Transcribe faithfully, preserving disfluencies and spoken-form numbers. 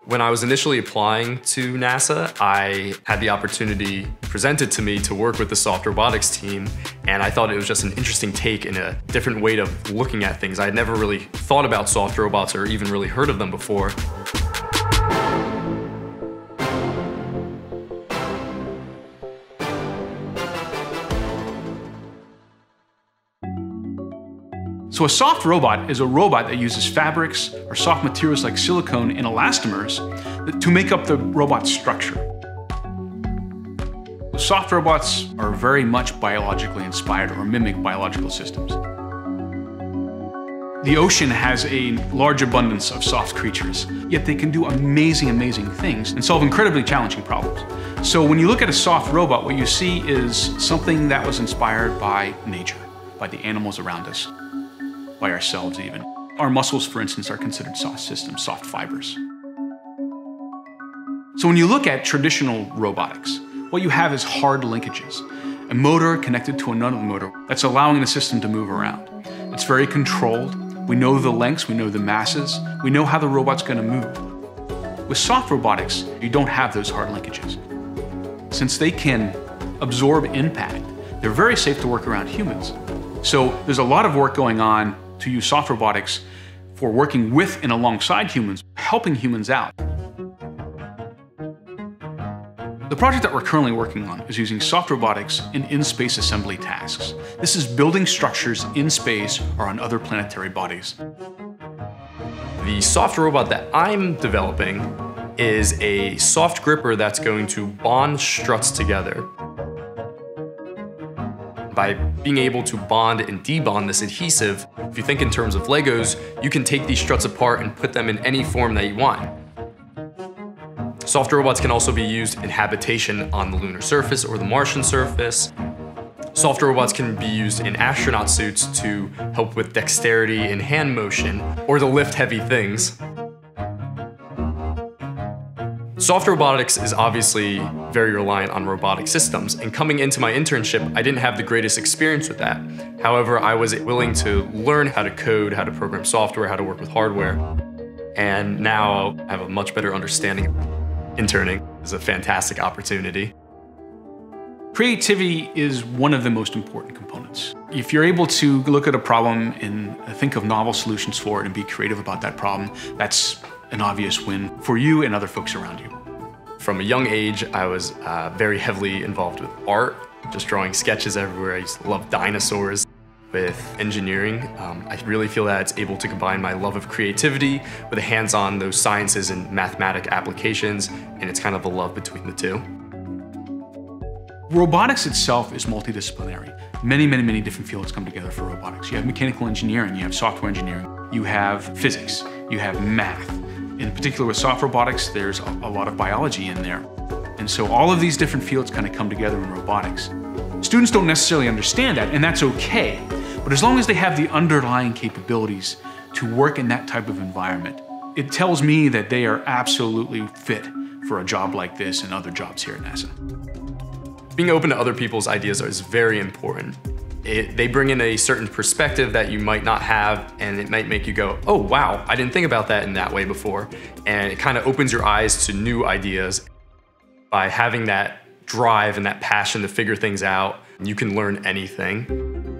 When I was initially applying to NASA, I had the opportunity presented to me to work with the soft robotics team, and I thought it was just an interesting take and a different way of looking at things. I had never really thought about soft robots or even really heard of them before. So a soft robot is a robot that uses fabrics or soft materials like silicone and elastomers to make up the robot's structure. Soft robots are very much biologically inspired or mimic biological systems. The ocean has a large abundance of soft creatures, yet they can do amazing, amazing things and solve incredibly challenging problems. So when you look at a soft robot, what you see is something that was inspired by nature, by the animals around us, by ourselves even. Our muscles, for instance, are considered soft systems, soft fibers. So when you look at traditional robotics, what you have is hard linkages, a motor connected to another motor that's allowing the system to move around. It's very controlled. We know the lengths, we know the masses, we know how the robot's going to move. With soft robotics, you don't have those hard linkages. Since they can absorb impact, they're very safe to work around humans. So there's a lot of work going on to use soft robotics for working with and alongside humans, helping humans out. The project that we're currently working on is using soft robotics in in-space assembly tasks. This is building structures in space or on other planetary bodies. The soft robot that I'm developing is a soft gripper that's going to bond struts together. By being able to bond and debond this adhesive, if you think in terms of Legos, you can take these struts apart and put them in any form that you want. Soft robots can also be used in habitation on the lunar surface or the Martian surface. Soft robots can be used in astronaut suits to help with dexterity and hand motion, or to lift heavy things. Soft robotics is obviously very reliant on robotic systems, and coming into my internship, I didn't have the greatest experience with that. However, I was willing to learn how to code, how to program software, how to work with hardware, and now I have a much better understanding. Interning is a fantastic opportunity. Creativity is one of the most important components. If you're able to look at a problem and think of novel solutions for it and be creative about that problem, that's an obvious win for you and other folks around you. From a young age, I was uh, very heavily involved with art, just drawing sketches everywhere. I used to love dinosaurs. With engineering, um, I really feel that it's able to combine my love of creativity with a hands-on those sciences and mathematic applications, and it's kind of a love between the two. Robotics itself is multidisciplinary. Many, many, many different fields come together for robotics. You have mechanical engineering, you have software engineering, you have physics, you have math. In particular with soft robotics, there's a, a lot of biology in there. And so all of these different fields kind of come together in robotics. Students don't necessarily understand that, and that's okay. But as long as they have the underlying capabilities to work in that type of environment, it tells me that they are absolutely fit for a job like this and other jobs here at NASA. Being open to other people's ideas is very important. It, they bring in a certain perspective that you might not have, and it might make you go, oh wow, I didn't think about that in that way before. And it kind of opens your eyes to new ideas. By having that drive and that passion to figure things out, you can learn anything.